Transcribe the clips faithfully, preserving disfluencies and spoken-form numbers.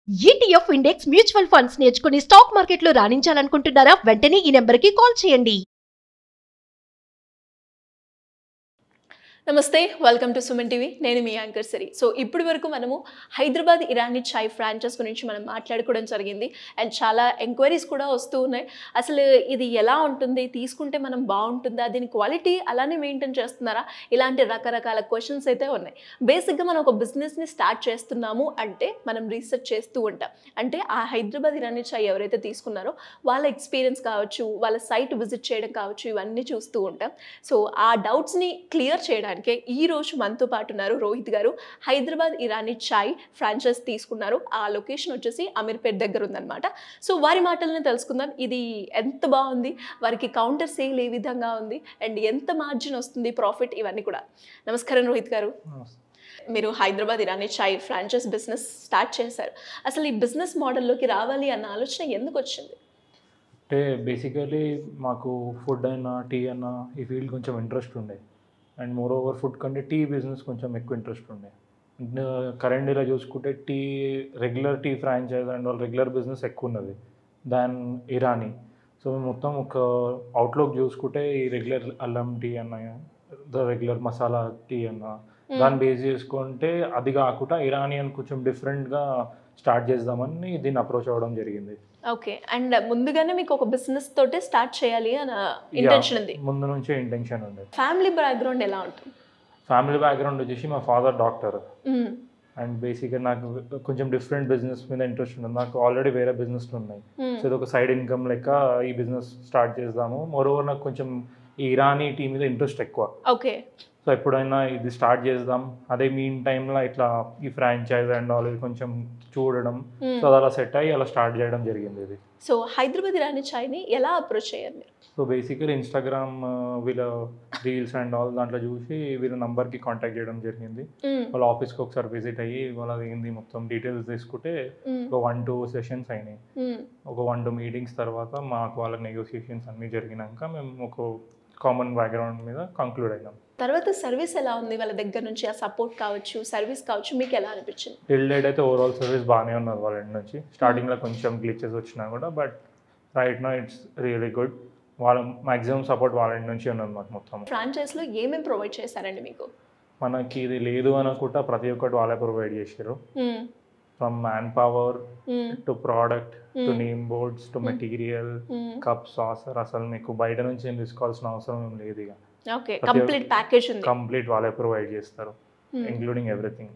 ETF index mutual funds నేర్చుకుని stock మార్కెట్లో రాణించాలనుకుంటున్నారా? వెంటనే ఈ నెంబర్కి కాల్ చేయండి. నమస్తే, వెల్కమ్ టు సుమన్ టీవీ. నేను మీ యాంకర్ సిరి. సో ఇప్పటి వరకు మనము హైదరాబాద్ ఇరానీ చాయ్ ఫ్రాంచైజ్ గురించి మనం మాట్లాడుకోవడం జరిగింది. అండ్ చాలా ఎంక్వైరీస్ కూడా వస్తూ ఉన్నాయి. అసలు ఇది ఎలా ఉంటుంది, తీసుకుంటే మనం బాగుంటుందా, దీని క్వాలిటీ అలానే మెయింటైన్ చేస్తున్నారా, ఇలాంటి రకరకాల క్వశ్చన్స్ అయితే ఉన్నాయి. బేసిక్గా మనం ఒక బిజినెస్ని స్టార్ట్ చేస్తున్నాము అంటే మనం రీసెర్చ్ చేస్తూ ఉంటాం. అంటే ఆ హైదరాబాద్ ఇరానీ చాయ్ ఎవరైతే తీసుకున్నారో వాళ్ళ ఎక్స్పీరియన్స్ కావచ్చు, వాళ్ళ సైట్ విజిట్ చేయడం కావచ్చు, ఇవన్నీ చూస్తూ ఉంటాం. సో ఆ డౌట్స్ని క్లియర్ చేయడానికి ఈ రోజు మనతో పాటు ఉన్నారు రోహిత్ గారు. హైదరాబాద్ ఇరానీ చాయ్ ఫ్రాంచైజ్ తీసుకున్నారు. ఆ లొకేషన్ వచ్చేసి అమీర్పేట్ దగ్గర ఉందన్నమాట. సో వారి మాటలను తెలుసుకుందాం. ఇది ఎంత బాగుంది, వారికి కౌంటర్ సేల్ ఏ విధంగా ఉంది, అండ్ ఎంత మార్జిన్ వస్తుంది, ప్రాఫిట్, ఇవన్నీ కూడా. నమస్కారం రోహిత్ గారు. మీరు Hyderabad Irani Chai franchise business start చేశారు. అసలు ఈ బిజినెస్ మోడల్లోకి రావాలి అన్న ఆలోచన ఎందుకు వచ్చింది? అంటే బేసికలీ మాకు ఫుడ్ అయినా టీ అయినా ఈ ఫీల్డ్ కొంచెం ఇంట్రెస్ట్ ఉండే. అండ్ మోర్ ఓవర్ ఫుడ్ కంటే టీ బిజినెస్ కొంచెం ఎక్కువ ఇంట్రెస్ట్ ఉండే. కరెంట్ ఇలా చూసుకుంటే tea regular tea franchise and వాళ్ళ రెగ్యులర్ బిజినెస్ ఎక్కువ ఉన్నది దాన్ ఇరానీ. సో మేము మొత్తం ఒక అవుట్లుక్ చూసుకుంటే ఈ రెగ్యులర్ అల్లం టీ అన్న, ద రెగ్యులర్ మసాలా టీ అన్న, దాన్ని బేస్ చేసుకుంటే అది కాకుండా ఇరానీ అని కొంచెం డిఫరెంట్గా స్టార్ట్ చేద్దామని దీన్ని అప్రోచ్ అవ్వడం జరిగింది. ఓకే. అండ్ ముందుగానే మీకు ఒక బిజినెస్ తోటే స్టార్ట్ చేయాలి అన్న ఇంటెన్షన్ ఉంది? ముందు నుంచే ఇంటెన్షన్ ఉంది. ఫ్యామిలీ బ్యాక్గ్రౌండ్ ఎలా ఉంటుంది? ఫ్యామిలీ బ్యాక్గ్రౌండ్ వచ్చేసి మా ఫాదర్ డాక్టర్. అండ్ బేసిక్గా నాకు కొంచెం డిఫరెంట్ బిజినెస్ మీద ఇంట్రెస్ట్ ఉంది. నాకు ఆల్రెడీ వేరే బిజినెస్లు ఉన్నాయి. సో ఇది ఒక సైడ్ ఇన్కమ్ లెక్క ఈ బిజినెస్ స్టార్ట్ చేద్దాము. మోర్ ఓవర్ నాకు కొంచెం ఈ ఇరానీ టీ మీద ఇంట్రెస్ట్ ఎక్కువ. ఓకే. సో ఎప్పుడైనా ఇది స్టార్ట్ చేద్దాం, అదే మీన్ టైంలో ఇట్లా ఈ ఫ్రాంచైజ్ అండ్ ఆల్ ఇది కొంచెం చూడడం, సో అది అలా సెట్ అయ్యి అలా స్టార్ట్ చేయడం జరిగింది ఇది. సో హైదరాబాద్ ఇరానీ చాయ్ని ఎలా అప్రోచ్ అయ్యారు మీరు? సో బేసికలీ ఇన్స్టాగ్రామ్ వీళ్ళ రీల్స్ అండ్ ఆల్ దాంట్లో చూసి వీళ్ళ నంబర్కి కాంటాక్ట్ చేయడం జరిగింది. వాళ్ళ ఆఫీస్కి ఒకసారి విజిట్ అయ్యి వాళ్ళ ఏంది మొత్తం డీటెయిల్స్ తీసుకుంటే ఒక వన్ టూ సెషన్స్ అయినాయి. ఒక వన్ టూ మీటింగ్స్ తర్వాత మాకు వాళ్ళ నెగోసియేషన్స్ అన్నీ జరిగినాక మేము ఒక కామన్ బ్యాక్గ్రౌండ్ మీద కంక్లూడ్ అయినాం. తర్వాత సర్వీస్ ఎలా ఉంది వాళ్ళ దగ్గర నుంచి? ఆ సపోర్ట్ కావచ్చు, సర్వీస్ కావచ్చు, మీకు ఎలా అనిపించింది? టిల్ డేట్ అయితే ఓవరాల్ సర్వీస్ బాగానే ఉన్నది వాళ్ళ ఎండ్ నుంచి. స్టార్టింగ్లో కొంచెం గ్లిచెస్ వచ్చినా కూడా but right now it's really good. వాళ్ళ మ్యాక్సిమం సపోర్ట్ వాళ్ళ ఎండ్ నుంచి ఉన్నది మాకు మొత్తం. ఫ్రాంచైజ్లో ఏమేమి ప్రొవైడ్ చేశారండి మీకు? మనకి ఇది లేదు అనుకుంటా ప్రతి ఒక్కటి వాళ్ళే ప్రొవైడ్ చేశారు. From manpower to product to name boards to material, cup, saucer, అసలు మీకు బయట నుంచి ఏం తీసుకోవాల్సిన అవసరం ఏం లేదు. ఇక ఓకే, కంప్లీట్ ప్యాకేజ్ ఉంది, కంప్లీట్ వాళ్ళే ప్రొవైడ్ చేస్తారు including everything.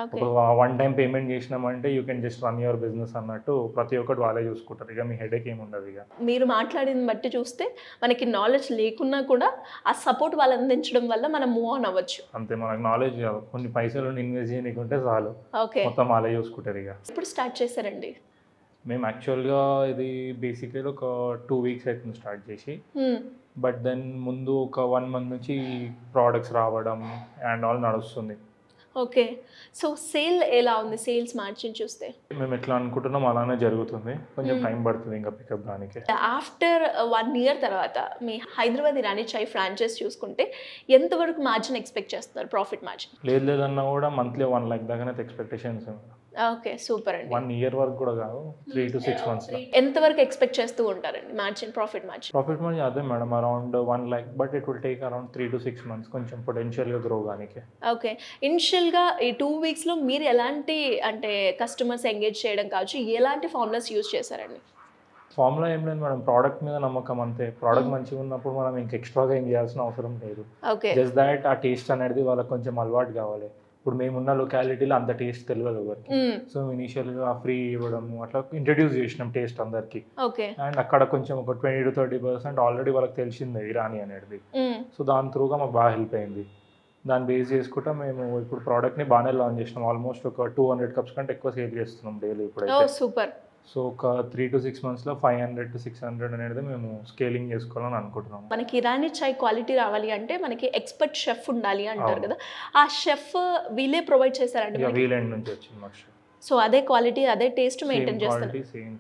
One time payment చేసినామంటే you can just run your business అన్నట్టు ప్రతి ఒక్కటి వాళ్ళే చూసుకుంటారు. ఇక మీ హెడేక్ ఏమి ఉండదు. ఇక మీరు మాట్లాడిన బట్టి చూస్తే మనకి నాలెడ్జ్ లేకున్నా కూడా ఆ సపోర్ట్ వాళ్ళు అందించడం వల్ల మనం మూవ్ ఆన్ అవ్వచ్చు. అంతే, మనకు నాలెడ్జ్ కొన్ని పైసలు ఇన్వెస్ట్ చేయకుంటే చాలు, ఓకే, మొత్తం వాళ్ళే చూసుకుంటారు. ఇక ఇప్పుడు స్టార్ట్ చేశారండి? మేము యాక్చువల్గా ఇది బేసికలీ ఒక టూ వీక్స్ అవుతుంది స్టార్ట్ చేసి. బట్ దెన్ ముందు ఒక వన్ మంత్ నుంచి ప్రోడక్ట్స్ రావడం అండ్ ఆల్ నడుస్తుంది. ఓకే. సో సేల్ ఎలా ఉంది? సేల్స్ మార్జిన్ చూస్తే మేము ఎట్లా అనుకుంటున్నాం అలానే జరుగుతుంది. కొంచెం టైం పడుతుంది ఇంకా పికప్ దానికి. ఆఫ్టర్ వన్ ఇయర్ తర్వాత మీ హైదరాబాద్ ఇరానీ చాయ్ ఫ్రాంచైజ్ చూసుకుంటే ఎంతవరకు మార్జిన్ ఎక్స్పెక్ట్ చేస్తున్నారు, ప్రాఫిట్ మార్జిన్? లేదు లేదన్నా కూడా మంత్లీ వన్ లాక్ దాకానే ఎక్స్పెక్టేషన్స్. ఓకే, సూపర్ అండి. వన్ ఇయర్ వరకు కూడా కాదు, త్రీ టు సిక్స్ మంత్స్. ఎంతవరకు ఎక్స్పెక్ట్ చేస్తూ ఉంటారండి margin, profit margin? Profit margin అదే madam, around one lakh, but it will take around three to six months కొంచెం పొటెన్షియల్గా గ్రో కానీ. ఓకే. ఇనిషియల్గా ఈ టూ వీక్స్లో మీరు ఎలాంటి అంటే కస్టమర్స్ ఎంగేజ్ చేయడం కావచ్చు, ఎలాంటి ఫార్ములాస్ యూజ్ చేశారండి? ఫార్ములా ఏం లేదు మేడం, ప్రోడక్ట్ మీద నమ్మకం అంతే. ప్రోడక్ట్ మంచిగా ఉన్నప్పుడు మనం ఇంకా ఎక్స్ట్రాగా ఏం చేయాల్సిన అవసరం లేదు. ఓకే, జస్ట్ దాట్ ఆ టేస్ట్ అనేది వాళ్ళకి కొంచెం అలవాటు కావాలి. ఇప్పుడు మేమున్న లొకాలిటీలో అంత టేస్ట్ తెలియదు ఎవరికి. సో ఇనీషియల్గా ఫ్రీ ఇవ్వడం అట్లా ఇంట్రడ్యూస్ చేసినాం టేస్ట్ అందరికి. ఓకే. అండ్ అక్కడ కొంచెం ఒక twenty to thirty percent already వాళ్ళకి తెలిసింది ఇరానీ అనేది. సో దాని త్రూగా మాకు బాగా హెల్ప్ అయింది. దాన్ని బేస్ చేసుకుంటా మేము ఇప్పుడు ప్రోడక్ట్ని బాగానే లాంచ్ చేసినాం. ఆల్మోస్ట్ ఒక టూ హండ్రెడ్ కప్స్ కంటే ఎక్కువ సేల్ చేస్తున్నాం డైలీ ఇప్పుడైతే. సూపర్. సో ఒక త్రీ టు సిక్స్ మంత్స్లో five hundred to six hundred అనేది మేము స్కేలింగ్ చేసుకోవాలని అనుకుంటున్నాం. మనకి ఇరానీ చాయ్ క్వాలిటీ రావాలి అంటే మనకి ఎక్స్పర్ట్ షెఫ్ ఉండాలి అంటారు కదా, ఆ షెఫ్ వీళ్ళే ప్రొవైడ్ చేశారండి? వీలెండ్ నుంచి వచ్చింది మాకు షెఫ్. సో అదే క్వాలిటీ అదే టేస్ట్ మెయింటైన్ చేస్తారు.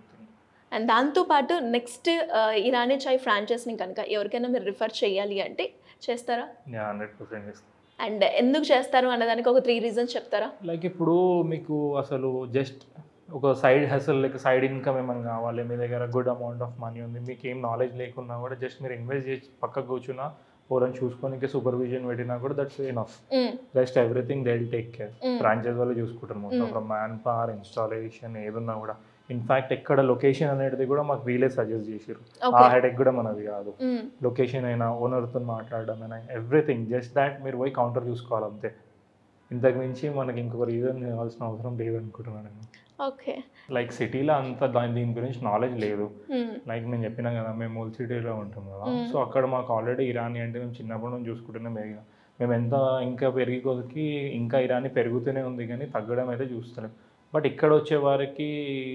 అండ్ దాంతోపాటు నెక్స్ట్ ఇరానీ చాయ్ ఫ్రాంచైజ్ని కనుక ఎవరికైనా మీరు రిఫర్ చేయాలి అంటే చేస్తారా? హండ్రెడ్ పర్సెంట్ చేస్తాను. అండ్ ఎందుకు చేస్తారు అన్నదానికి ఒక త్రీ రీజన్స్ చెప్తారా? లైక్ ఇప్పుడు మీకు అసలు జస్ట్ ఒక side hustle like side income ఏమైనా కావాలి, మీ దగ్గర గుడ్ అమౌంట్ ఆఫ్ మనీ ఉంది, మీకు ఏం నాలెడ్జ్ లేకున్నా కూడా జస్ట్ మీరు ఇన్వెస్ట్ చేసి పక్కకు కూర్చున్నా ఓరని చూసుకొని సూపర్విజన్ పెట్టినా కూడా that's enough. Rest everything they will take care. Franchise వాళ్ళు చూసుకుంటారు మొత్తం ఫ్రమ్ మ్యాన్ పవర్, ఇన్స్టాలేషన్ ఏదున్నా కూడా. ఇన్ఫాక్ట్ ఎక్కడ లొకేషన్ అనేది కూడా మాకు వీలే సజెస్ట్ చేసారు. ఆ హెడెక్ కూడా మనది కాదు. లొకేషన్ అయినా ఓనర్తో మాట్లాడడం అయినా ఎవ్రీథింగ్ జస్ట్ దాట్ మీరు పోయి కౌంటర్ చూసుకోవాలి అంతే. ఇంతకు మించి మనకి ఇంకొక రీజన్ కావాల్సిన అవసరం లేదు అనుకుంటున్నాను నేను. ఓకే. లైక్ సిటీలో అంత దాని దీని గురించి నాలెడ్జ్ లేదు. లైక్ నేను చెప్పినా కదా మేము ఓల్డ్ సిటీలో ఉంటాం కదా, సో అక్కడ మాకు ఆల్రెడీ ఇరానీ అంటే మేము చిన్నప్పటి నుంచి చూసుకుంటూనే పెరిగిన. మేము ఎంత ఇంకా పెరిగి కొద్దికి ఇంకా ఇరానీ పెరుగుతూనే ఉంది కానీ తగ్గడం అయితే చూస్తలేం. బట్ ఇక్కడ వచ్చే వారికి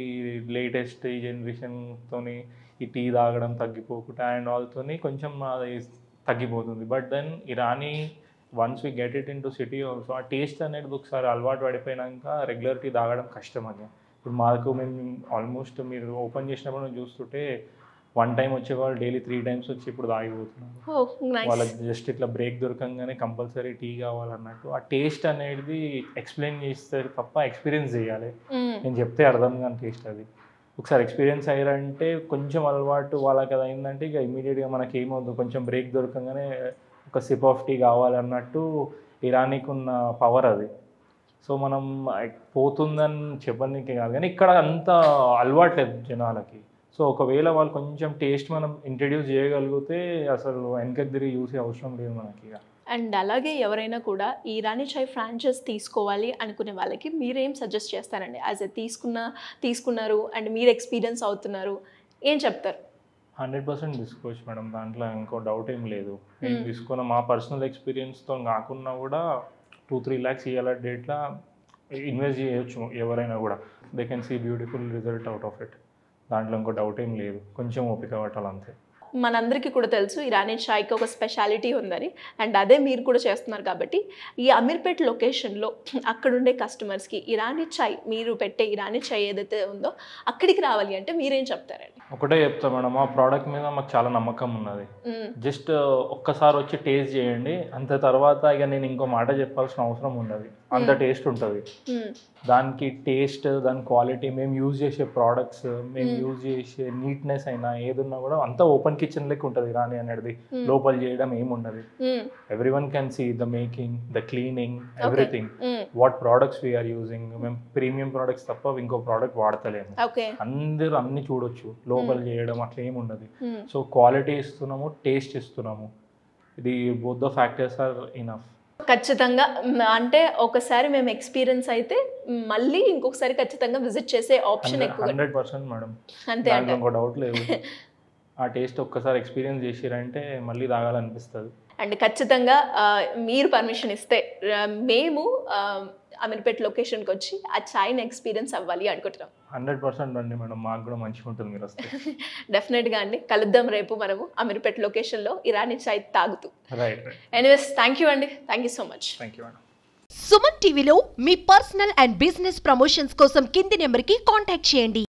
లేటెస్ట్ ఈ జనరేషన్తో ఈ టీ తాగడం తగ్గిపోకుండా అండ్ ఆల్తో కొంచెం అది తగ్గిపోతుంది. But then Irani once we get it into city also ఆ టేస్ట్ అనేది ఒకసారి అలవాటు పడిపోయినాక రెగ్యులర్ టీ తాగడం కష్టం అది. ఇప్పుడు మాకు మేము ఆల్మోస్ట్ మీరు ఓపెన్ చేసినప్పుడు మేము చూస్తుంటే వన్ టైం వచ్చేవాళ్ళు డైలీ త్రీ టైమ్స్ వచ్చి ఇప్పుడు తాగిపోతున్నారు. వాళ్ళకి జస్ట్ ఇట్లా బ్రేక్ దొరకంగానే కంపల్సరీ టీ కావాలన్నట్టు. ఆ టేస్ట్ అనేది ఎక్స్ప్లెయిన్ చేస్తారు తప్ప ఎక్స్పీరియన్స్ చేయాలి. నేను చెప్తే అర్థం కాని టేస్ట్ అది. ఒకసారి ఎక్స్పీరియన్స్ అయ్యారంటే కొంచెం అలవాటు వాళ్ళకి అది అయిందంటే ఇక ఇమీడియట్గా మనకి ఏమవుతుంది, కొంచెం బ్రేక్ దొరకంగానే ఒక సిప్ ఆఫ్ టీ కావాలన్నట్టు ఇరానీకి ఉన్న పవర్ అది. సో మనం పోతుందని చెప్పడానికి కాదు కానీ ఇక్కడ అంత అలవాట్లేదు జనాలకి. సో ఒకవేళ వాళ్ళు కొంచెం టేస్ట్ మనం ఇంట్రడ్యూస్ చేయగలిగితే అసలు వెనకకి తిరిగి చూసే అవసరం లేదు మనకి. అండ్ అలాగే ఎవరైనా కూడా ఈ ఇరానీ చాయ్ ఫ్రాంచైజ్ తీసుకోవాలి అనుకునే వాళ్ళకి మీరేం సజెస్ట్ చేస్తారండి? యాజ్ ఎ తీసుకున్న తీసుకున్నారు అండ్ మీరు ఎక్స్పీరియన్స్ అవుతున్నారు, ఏం చెప్తారు? హండ్రెడ్ పర్సెంట్ తీసుకోవచ్చు మేడం, దాంట్లో ఇంకో డౌట్ ఏం లేదు. నేను తీసుకున్న మా పర్సనల్ ఎక్స్పీరియన్స్తో కాకుండా కూడా టూ త్రీ ల్యాక్స్ ఇవాళ డేట్లో ఇన్వెస్ట్ చేయొచ్చు ఎవరైనా కూడా. They can see beautiful result out of it. దాంట్లో ఇంకో డౌట్ ఏం లేదు, కొంచెం ఓపిక పట్టాలి అంతే. మనందరికీ కూడా తెలుసు ఇరానీ చాయ్కి ఒక స్పెషాలిటీ ఉందని, అండ్ అదే మీరు కూడా చేస్తున్నారు కాబట్టి ఈ అమీర్పేట్ లొకేషన్లో అక్కడుండే కస్టమర్స్కి ఇరానీ చాయ్, మీరు పెట్టే ఇరానీ చాయ్ ఏదైతే ఉందో అక్కడికి రావాలి అంటే మీరేం చెప్తారండి? ఒకటే చెప్తా మేడం, ఆ ప్రోడక్ట్ మీద మాకు చాలా నమ్మకం ఉన్నది. జస్ట్ ఒక్కసారి వచ్చి టేస్ట్ చేయండి, అంత తర్వాత ఇక నేను ఇంకో మాట చెప్పాల్సిన అవసరం ఉండదు. అంత టేస్ట్ ఉంటుంది దానికి. టేస్ట్, దాని క్వాలిటీ, మేము యూజ్ చేసే ప్రోడక్ట్స్, మేము యూజ్ చేసే నీట్నెస్ అయినా ఏదున్నా కూడా అంతా ఓపెన్ కిచెన్ లెక్క ఉంటుంది ఇరానీ అనేది. లోపల చేయడం ఏముండదు. Every one can see the making, the cleaning, everything, what products we are using. మేము ప్రీమియం ప్రోడక్ట్స్ తప్ప ఇంకో ప్రోడక్ట్ వాడతలేము. అందరూ అన్ని చూడొచ్చు, లోపల చేయడం అట్లా ఏముండదు. సో క్వాలిటీ ఇస్తున్నాము, టేస్ట్ ఇస్తున్నాము. ఇది both the factors are enough. ఖచ్చితంగా అంటే ఒకసారి మేము ఎక్స్పీరియన్స్ అయితే మళ్ళీ ఇంకొకసారి ఖచ్చితంగా విజిట్ చేసే ఆప్షన్ ఎక్కువ. హండ్రెడ్ పర్సెంట్ మేడం, అంతే అంటే ఇంకో డౌట్ లేదు. ఆ టేస్ట్ ఒక్కసారి ఎక్స్పీరియన్స్ చేసిరంటే మళ్ళీ తాగాలనిపిస్తుంది. అండ్ ఖచ్చితంగా మీరు పర్మిషన్ ఇస్తే మేము అమీర్పేట్ లొకేషన్కి వచ్చి ఆ చాయ్ని ఎక్స్పీరియన్స్ అవ్వాలి అనుకుంటున్నాం. హండ్రెడ్ పర్సెంట్ అండి మేడం, మాకు కూడా మంచిగా ఉంటుంది మీరు వస్తే. డెఫినెట్గా అండి, కలుద్దాం రేపు మనము అమీర్పేట్ లొకేషన్లో ఇరానీ చాయ్ తాగుతూ. రైట్. ఎనీవేస్ థ్యాంక్ యూ అండి, thank you so much. Thank you madam. Suman టీవీలో మీ పర్సనల్ అండ్ బిజినెస్ ప్రమోషన్స్ కోసం కింది నెంబర్కి కాంటాక్ట్ చేయండి.